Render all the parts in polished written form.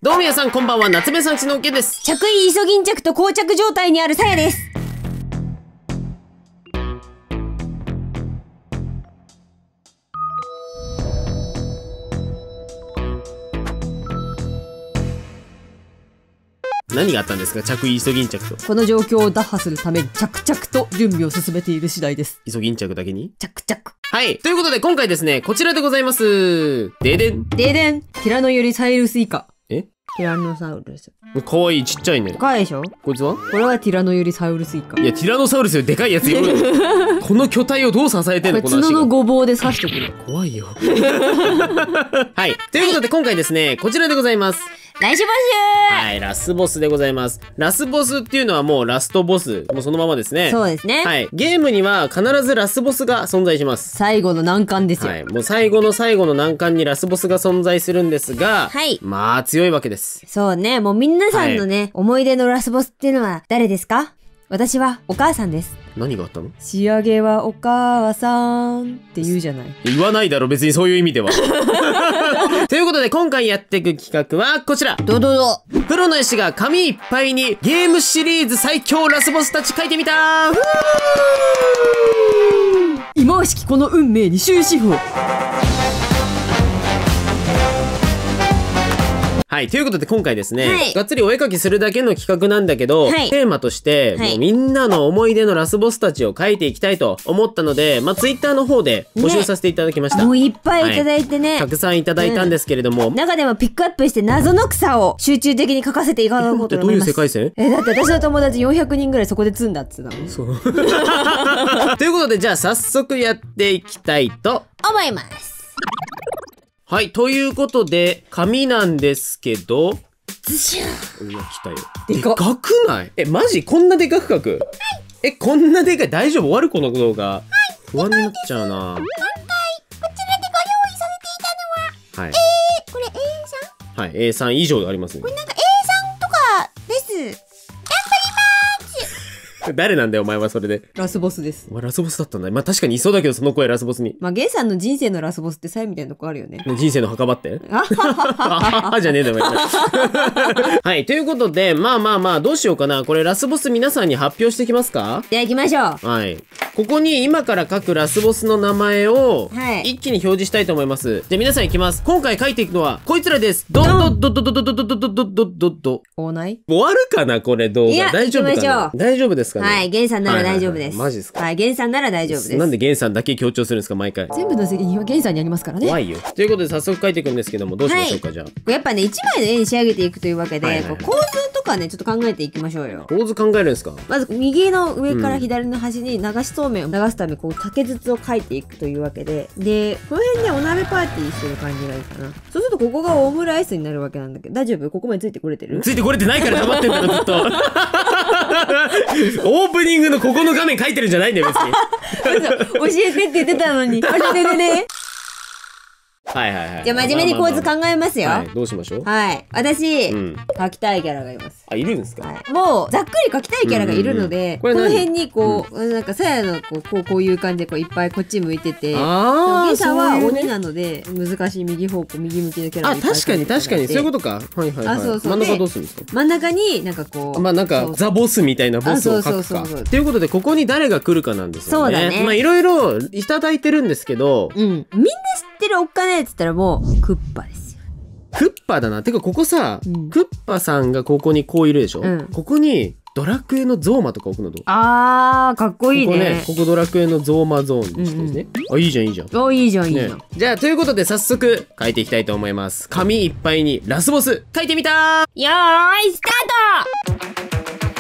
どうも皆さんこんばんは、夏目さんちのおけです。 着衣イソギンチャクと膠着状態にあるさやです。 何があったんですか、着衣イソギンチャクと。 この状況を打破するために着々と準備を進めている次第です。 イソギンチャクだけに着々。 はい。ということで今回ですね、こちらでございます。ででん。 ででん。ティラノよりサイルスイカ。 え？ ティラノサウルス。 かわいい、ちっちゃいね。 かわいいでしょ？ こいつは？ これはティラノよりサウルスイカ。 いや、ティラノサウルスよりでかいやつよ。この巨体をどう支えてんの、この足が。 角のごぼうで刺してくる。 怖いよ。はい。ということで今回ですね、こちらでございます。 来週募集。 はい、ラスボスでございます。ラスボスっていうのはもうラストボス。もうそのままですね。 そうですね。 はい。ゲームには必ずラスボスが存在します。 最後の難関ですよ。 はい。もう最後の最後の難関にラスボスが存在するんですが、 はい。 まあ強いわけです。 そうね。もう皆さんのね、思い出のラスボスっていうのは誰ですか？私はお母さんです。 何があったの？ 仕上げはお母さんって言うじゃない。 言わないだろ、別にそういう意味では。ということで今回やっていく企画はこちら。 どどど。 プロの絵師が紙いっぱいにゲームシリーズ最強ラスボスたち描いてみた。 忌まわしきこの運命に終止符を。 はい。ということで今回ですね、 はいがっつりお絵描きするだけの企画なんだけど、 はいテーマとして、 はいもうみんなの思い出のラスボスたちを描いていきたいと思ったので、まあ、ツイッターの方で募集させていただきました。 もういっぱいいただいてね。 たくさんいただいたんですけれども、 中でもピックアップして謎の草を集中的に書かせていただこうとどういう思います。 世界線？ だって私の友達400人ぐらいそこで積んだっつうの。 そう。ということで、じゃあ早速やっていきたいと思います。 はい。ということで、紙なんですけど、 ズシュー。 うわ、来たよ。 でかっかくない？マジこんなでかく描く？こんなでかい？大丈夫？終わるこの動画。不安になっちゃうな。 今回こちらでご用意させていたのは、 はい。 これ A さん？ はい。A3 以上ありますね。 なんか A さんとかです。 誰なんだよ、お前はそれで。 ラスボスです。 お前ラスボスだったんだ。まあ確かにいそうだけど、その声ラスボスに。 まあ、ゲイさんの人生のラスボスってさえみたいなとこあるよね。 人生の墓場ってあはははじゃねえんだよ、お前。はい。ということで、まあ、どうしようかな。これラスボス皆さんに発表していきますか？ じゃあ行きましょう。 はい。ここに今から書くラスボスの名前をはい一気に表示したいと思います。じゃあ皆さん行きます。今回書いていくのはこいつらです。ドッドッドッドッドッドッドッドッドッドッドッド。 おない終わるかなこれ動画。 いや大丈夫か行きましょう。 な大丈夫ですかね？ はい、ゲンさんなら大丈夫です。 マジですか？ はい、ゲンさんなら大丈夫です。 なんでゲンさんだけ強調するんですか毎回。 全部の責任はゲンさんにありますからね。 怖いよ。ということで早速書いていくんですけども、どうしましょうか、じゃあ。 やっぱね、一枚の絵に仕上げていくというわけで、 はいはいはいこう構図とかね、ちょっと考えていきましょうよ。 構図考えるんですか？ まず、右の上から左の端に流しそうめんを流すため、こう、竹筒を描いていくというわけで、で、この辺でお鍋パーティーしてる感じがいいかな。そうすると、ここがオムライスになるわけなんだけど、大丈夫？ここまでついてこれてる？ ついてこれてないから黙ってんだろ、ずっと。オープニングのここの画面書いてるんじゃないんだよ、別に。 教えてって言ってたのに。教えてね。 はいはいはい。 じゃあ真面目に構図考えますよ。 はい、どうしましょう？ はい。私、 うん。 描きたいキャラがいます。 あ、いるんですか？ はい、もうざっくり描きたいキャラがいるので、 うんうんうんこれ何この辺にこう、なんかさやのこういう感じでこういっぱいこっち向いてて、 あゲンさんはそういう鬼なので難しい右方向右向きのキャラがいっぱい確かに確かに、そういうことか。はいはいはい。 あそうそう真ん中どうするんですか？ 真ん中になんかこうまあなんか、ザ・ボスみたいなボスを書くあそうそうそうそうか。ということで、ここに誰が来るかなんですよね。 そうだねまあいろいろいただいてるんですけど、 みんな知ってるおっかねえっつったらもうクッパですよ。 クッパだな。てかここさ、 うんクッパさんがここにこういるでしょ？ うんここにドラクエのゾーマとか置くのどう？ あーかっこいいね。 ここドラクエのゾーマゾーンにしてですね。あ、いいじゃんいいじゃん。 おいいじゃんいいじゃん。 ね、じゃあということで早速書いていきたいと思います。紙いっぱいにラスボス書いてみたー。 よーいスタート。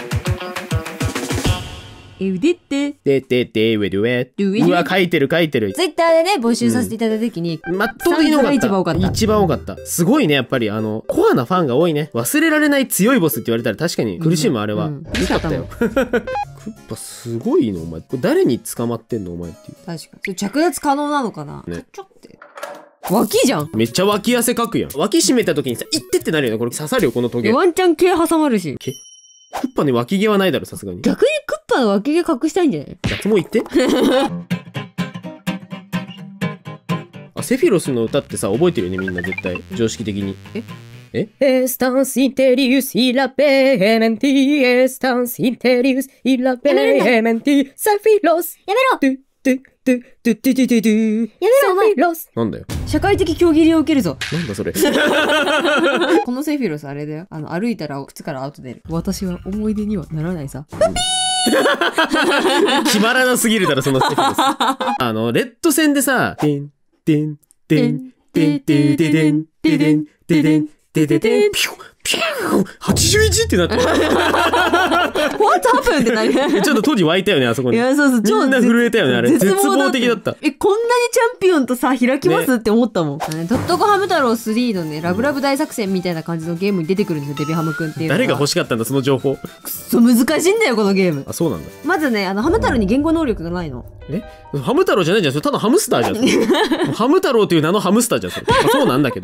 腕ってでウェドゥエドゥエうわ書いてる書いてる。 ツイッターでね募集させていただいた時に、 まっとう的に多かった。 一番多かった。 一番多かった。すごいね、やっぱりコアなファンが多いね。忘れられない強いボスって言われたら確かに苦しむ、あれは。 うんよかったよ。クッパすごいの、お前。これ誰に捕まってんの、お前っていう。 確かに。それ着脱可能なのかな、 ねちょって脇じゃん。 めっちゃ脇汗かくやん。脇締めた時にさ、いってってなるよね。これ刺さるよ、このトゲ。 ワンチャン毛挟まるし。 クッパに脇毛はないだろ、さすがに。 逆にクッパの脇毛隠したいんじゃない？ 脱毛言ってあ、セフィロスの歌ってさ、覚えてるよね、みんな絶対。常識的に。 えスタンスインテリウスイラベーメンティエスタンスインテリウスイラベーメンティサフィロスやめろドゥドゥドゥドゥドゥドゥドゥドゥやめろお前サフィロスなんだよ。 社会的競技を受けるぞ。 なんだそれ。 このセフィロスあれだよ。歩いたら靴からアウト出る。私は思い出にはならないさ。 決まらなすぎるだろ、そのセフィロス。レッド戦でさ、てん、てん、てん、てん、てん、てん、てん、てん、てん、てん、てん、てん、ピュン、ピュン、81ってなって。 What happened ってなる。 ちょっと当時湧いたよね、あそこに。 いや、そうそう、 みんな震えたよね、あれ。絶望的だった。 こんなにチャンピオンとさ、開きますって思ったもん。ドットコハム太郎3のね、ラブラブ大作戦みたいな感じのゲームに出てくるんですよ、デビハムくんっていうのは。 誰が欲しかったんだ、その情報。 難しいんだよ、このゲーム。 あ、そうなんだ。 まずね、ハム太郎に言語能力がないの。 ハム太郎じゃないじゃん。それただハムスターじゃん。ハム太郎っていう名のハムスターじゃん、それ。そうなんだけど。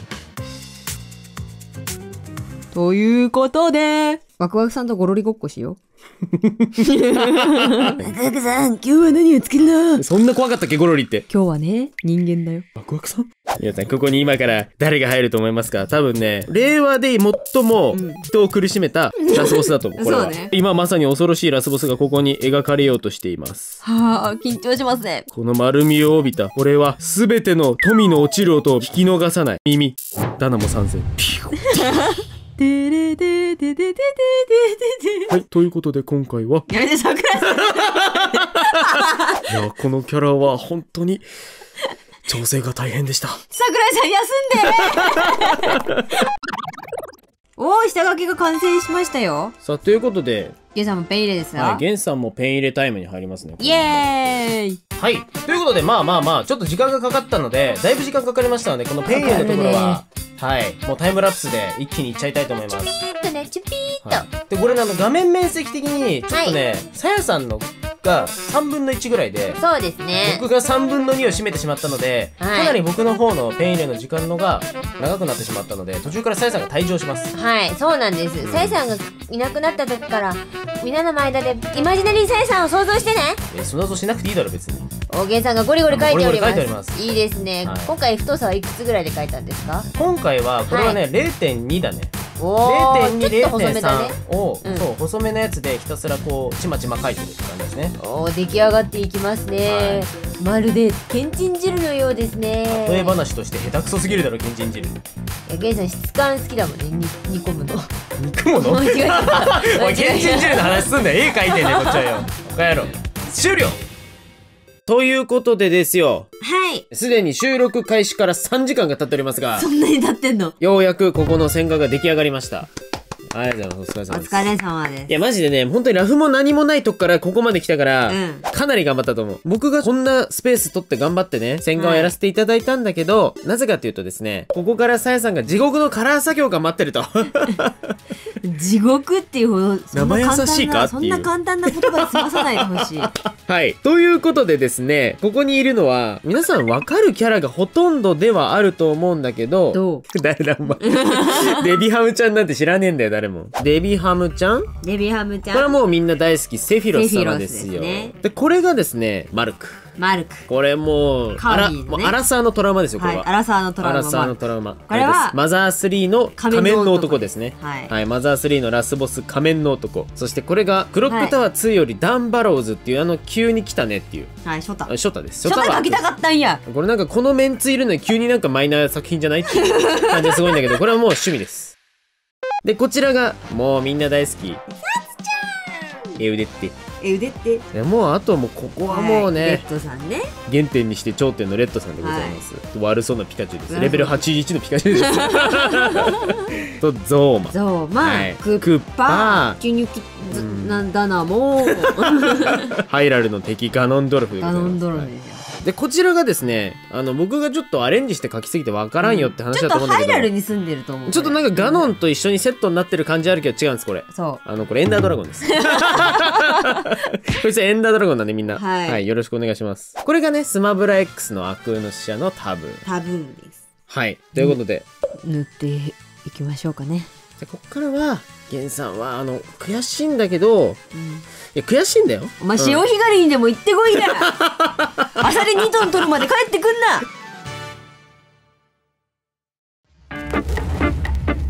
ということで、ワクワクさんとゴロリごっこしよう。ワクワクさん、今日は何を作るの？ そんな怖かったっけ、ゴロリって。 今日はね、人間だよ。 ワクワクさん？皆さん、ここに今から誰が入ると思いますか？多分ね、令和で最も人を苦しめたラスボスだと思う。これは。 そうね。 今まさに恐ろしいラスボスがここに描かれようとしています。 はあ、緊張しますね。 この丸みを帯びた、俺は全ての富の落ちる音を聞き逃さない。耳。ダナも参戦。ピュー。 でれででででででではい、ということで今回は、 やめて、桜井さん。 いや、このキャラは本当に調整が大変でした。 桜井さん休んでおー、下書きが完成しましたよ。 さあ、ということで、 ゲンさんもペン入れですよ。 はい、ゲンさんもペン入れタイムに入りますね。 イエーイ。 はい。ということで、まあ、ちょっと時間がかかったので、だいぶ時間かかりましたので、このペン入れのところは、はい、もうタイムラプスで一気にいっちゃいたいと思います。 チュピーっとね、チュピーっと。 はい、で、これ画面面積的に、ちょっとね、さやさんのが3分の1ぐらいで、 そうですね。 僕が3分の2を占めてしまったので、 はいかなり僕の方のペン入れの時間のが長くなってしまったので、途中からさやさんが退場します。 はい、そうなんです。さやさんがいなくなった時からみんなの間でイマジナリーさやさんを想像してね。 そんなことしなくていいだろ、別に。 大源さんがゴリゴリ書いております。 ゴリゴリ書いております。 いいですね、 はい今回太さはいくつぐらいで書いたんですか？ 今回は、これはね、0.2 だね。 おー、 0.2、 ちょっと細めだね。 0.3 を、 うんそう、細めのやつでひたすらこう、ちまちま書いてるって感じですね。 おー、出来上がっていきますね、まるでけんちん汁のようですね。 例え話として下手くそすぎるだろ、けんちん汁。 いや源さん質感好きだもんね、煮込むの。 憎むの間違えたおい、けんちん汁の話すんだよ。絵描いてんねこっちはよ。バカ野郎。終了ということでですよ。 はい。 すでに収録開始から3時間が経っておりますが、 そんなに経ってんの？ ようやくここの線画が出来上がりました。ありがとうございます。お疲れ様です。 お疲れ様です。 いや、マジでね、本当にラフも何もないとこからここまで来たから、 うんかなり頑張ったと思う。僕がこんなスペース取って頑張ってね、線画をやらせていただいたんだけど、なぜかっていうとですね、ここからさやさんが地獄のカラー作業が待ってると。 地獄っていうほど、 生優しいかっていうそんな簡単な言葉で済まさないでほしい。 はい。ということでですね、ここにいるのは、皆さんわかるキャラがほとんどではあると思うんだけど、 どう？ 誰だお前。デビハムちゃんなんて知らねえんだよ、誰も。デビハムちゃんデビハムちゃん。 これはもうみんな大好き、セフィロス様ですよ。 セフィロスですねで、これがですね、マルク。 マルク。 これもう、 カービィのねもうアラサーのトラウマですよ、これは。 はい。アラサーのトラウマ。 アラサーのトラウマ。 これはあですマザー3の仮面の男ですね。 はいマザー3のラスボス仮面の男。そしてこれが、クロックタワー2よりダンバローズっていう急に来たねっていう。 はい、ショタ。 ショタです。 ショタ書きたかったんや。 これなんかこのメンツいるのに急になんかマイナー作品じゃないっていう感じですごいんだけど、これはもう趣味です。で、こちらが、もうみんな大好き。腕って。 腕って。 でもうあともうここはもうね、 レッドさんね。 原点にして頂点のレッドさんでございます。悪そうなピカチュウです。 はいレベル81のピカチュウです。と、ゾーマ。 ゾウマ、 はいクッパ、キュニュキ、なんだな、もう。 ハイラルの敵ガノンドルフでございます。 ガノンドルフですよ。 で、こちらがですね、僕がちょっとアレンジして書きすぎてわからんよって話ちょっとだと思うんだけど、 ハイラルに住んでると思う。 ちょっとなんかガノンと一緒にセットになってる感じあるけど違うんです、これ。 そう。 これエンダードラゴンです。こいつエンダードラゴンなんでみんな。 はいよろしくお願いします。これがね、スマブラ X の悪空の使者のタブー。 タブーです。 はい。ということで、 塗っていきましょうかね。 でこっからは、ゲンさんは、悔しいんだけど、いや、悔しいんだよ。 お前、潮干狩りにでも行ってこいや。アサリ2トン取るまで帰ってくんな。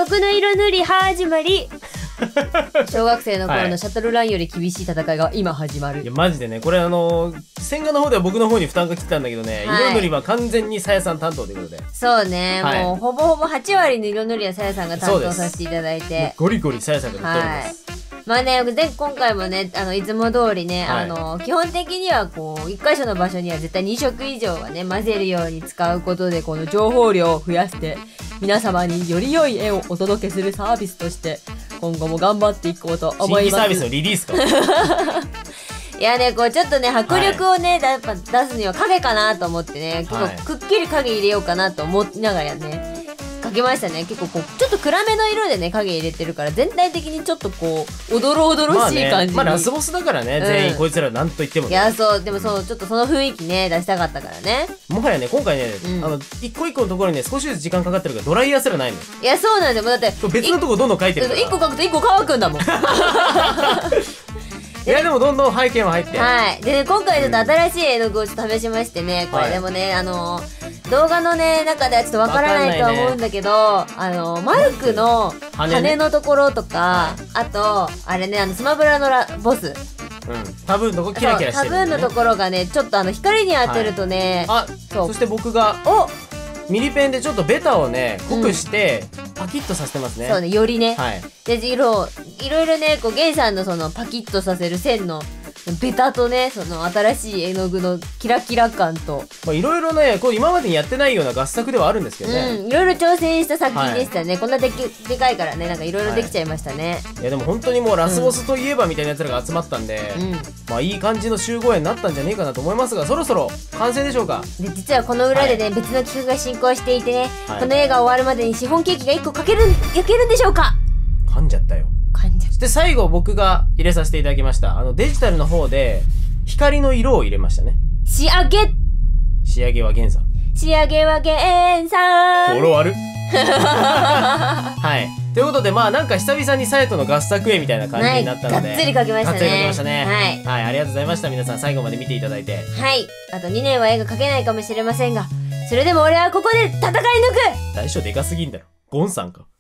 色の色塗り始まり。小学生の頃のシャトルランより厳しい戦いが今始まる。 いやマジでね、これ線画の方では僕の方に負担が来てたんだけどね、 はい色塗りは完全にさやさん担当ということで、 そうね、 はいもうほぼほぼ8割の色塗りはさやさんが担当させていただいもうて。 ゴリゴリさやさんが塗っておりまはいす。。 まあね、今回もね、いつも通りね、 はい基本的にはこう、一箇所の場所には絶対2色以上はね、混ぜるように使うことで、この情報量を増やして、皆様により良い絵をお届けするサービスとして、今後も頑張っていこうと思います。 新規サービスのリリースか。 いやね、こうちょっとね、迫力をね、やっぱ出すには影かなと思ってね、結はい構くっきり影入れようかなと思いながらね、描きましたね。結構こう、ちょっと暗めの色でね、影入れてるから、全体的にちょっとこう、おどろおどろしい感じに。 まあラスボスだからね、 うん全員こいつらなんと言ってもね。 いや、そう、でもそう、ちょっとその雰囲気ね、出したかったからね。 もはやね、今回ね、 うん一個一個のところにね、少しずつ時間かかってるからドライヤーすらないのよ。 いや、そうなんですよ。もうだって、 別のとこどんどん書いてるから。 一個描くと一個乾くんだもん。 いやでもどんどん背景も入って。 はい。でね、今回ちょっと新しい絵の具をちょっと試しましてね、これでもね、動画のね、中ではちょっとわからないとは思うんだけど、マルクの羽のところとか、あと、あれね、スマブラのボス。 タブーンのとこキラキラしてるんだよね。 タブーンのところがね、ちょっと光に当てるとね、 あ、 そうそして僕がおミリペンでちょっとベタをね濃くしてパキッとさせてますね。 そうね、よりね。 はい。 で、いろいろね、こう、ゲンさんのそのパキッとさせる線の、ベタとね、その新しい絵の具のキラキラ感と、 まあいろいろね、こう今までにやってないような合作ではあるんですけどね。 うん、いろいろ挑戦した作品でしたね。こんなでかいからね、なんかいろいろできちゃいましたね。 いやでも本当にもうラスボスといえばみたいなやつらが集まったんで、まあいい感じの集合絵になったんじゃねえかなと思いますが、そろそろ完成でしょうか。 で、実はこの裏でね、別の企画が進行していてね、 はいこの映画終わるまでにシフォンケーキが1個焼けるんでしょうか。 噛んじゃったよ。 感じ。 そして最後僕が入れさせていただきました。デジタルの方で光の色を入れましたね。 仕上げはゲンさん。 ゲンさん。 フォローあるはい。ということで、まあなんか久々にサイトの合作絵みたいな感じになったので、 はいがっつり描きましたねがっつり描きましたね。 はいはい、ありがとうございました。皆さん最後まで見ていただいて。 はい。あと2年は絵が描けないかもしれませんが、それでも俺はここで戦い抜く。 大将でかすぎんだろ。ゴンさんか。